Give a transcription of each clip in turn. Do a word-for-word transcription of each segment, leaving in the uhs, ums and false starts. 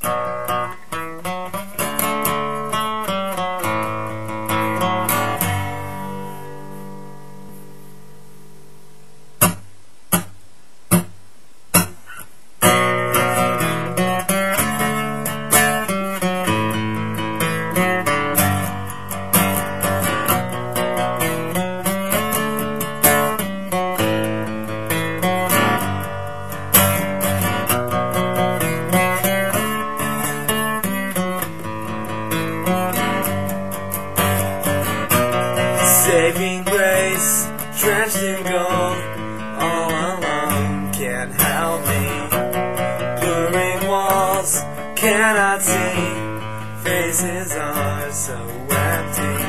Saving grace, drenched in gold, all alone can't help me. Blurring walls, cannot see, faces are so empty.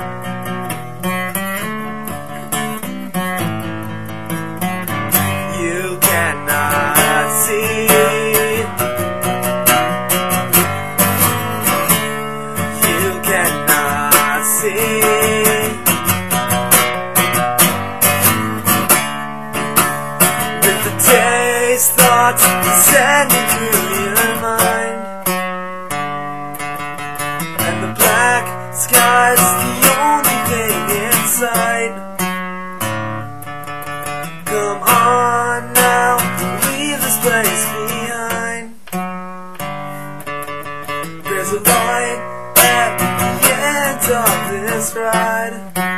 You cannot see, you cannot see. Today's thoughts sending through your mind, and the black sky's the only thing inside. Come on now, leave this place behind. There's a light at the end of this ride.